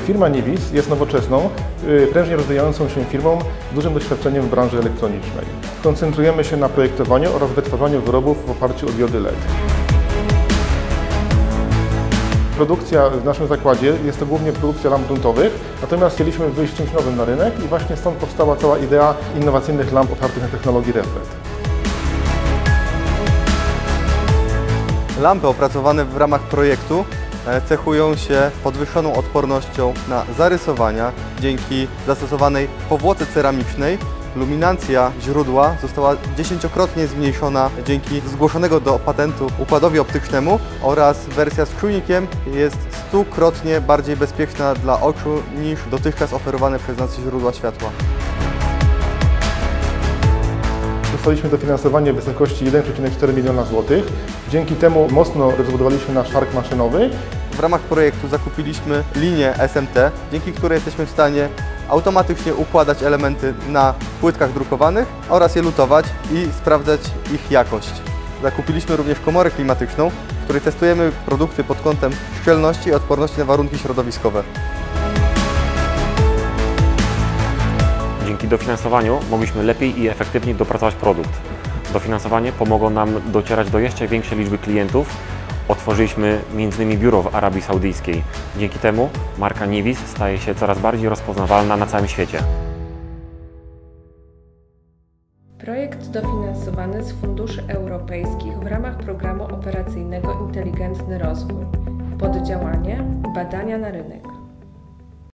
Firma Nivis jest nowoczesną, prężnie rozwijającą się firmą z dużym doświadczeniem w branży elektronicznej. Koncentrujemy się na projektowaniu oraz wytwarzaniu wyrobów w oparciu o diody LED. Produkcja w naszym zakładzie jest to głównie produkcja lamp gruntowych, natomiast chcieliśmy wyjść z czymś nowym na rynek i właśnie stąd powstała cała idea innowacyjnych lamp opartych na technologii RefLED. Lampy opracowane w ramach projektu cechują się podwyższoną odpornością na zarysowania. Dzięki zastosowanej powłoce ceramicznej luminancja źródła została 10-krotnie zmniejszona dzięki zgłoszonego do patentu układowi optycznemu oraz wersja z czujnikiem jest 100-krotnie bardziej bezpieczna dla oczu niż dotychczas oferowane przez nas źródła światła. Dostaliśmy dofinansowanie w wysokości 1,4 miliona złotych. Dzięki temu mocno rozbudowaliśmy nasz park maszynowy. W ramach projektu zakupiliśmy linię SMT, dzięki której jesteśmy w stanie automatycznie układać elementy na płytkach drukowanych oraz je lutować i sprawdzać ich jakość. Zakupiliśmy również komorę klimatyczną, w której testujemy produkty pod kątem szczelności i odporności na warunki środowiskowe. Dzięki dofinansowaniu mogliśmy lepiej i efektywniej dopracować produkt. Dofinansowanie pomogło nam docierać do jeszcze większej liczby klientów. Otworzyliśmy m.in. biuro w Arabii Saudyjskiej. Dzięki temu marka Nivis staje się coraz bardziej rozpoznawalna na całym świecie. Projekt dofinansowany z funduszy europejskich w ramach programu operacyjnego Inteligentny Rozwój. Poddziałanie Badania na rynek.